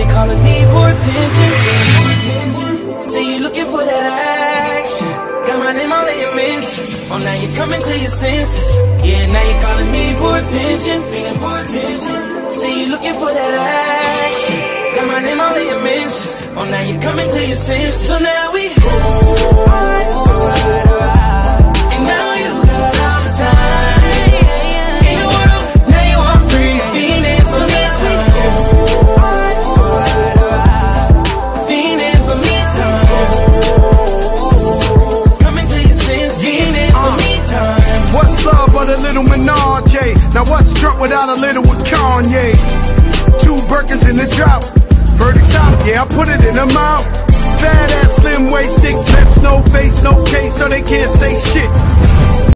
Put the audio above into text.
you calling me for attention. Say you looking for that action. Got my name all in your mentions. Oh, now you coming to your senses. Yeah, now you calling me for attention. Paying for attention. Say you looking for that action. Got my name all in your mentions. Oh, now you coming to your senses. So now we and now you got all the time in the world. Now you are free. Feeling for me time. Feeling for me time. Coming to your senses. Feeling for me time. What's love but a little Menage? Now what's Trump without a little with Kanye? 2 Birkins in the drop. Verdict's out, yeah, I put it in the mouth. Fat ass, slim waist, thick lips, no face, no case, so they can't say shit.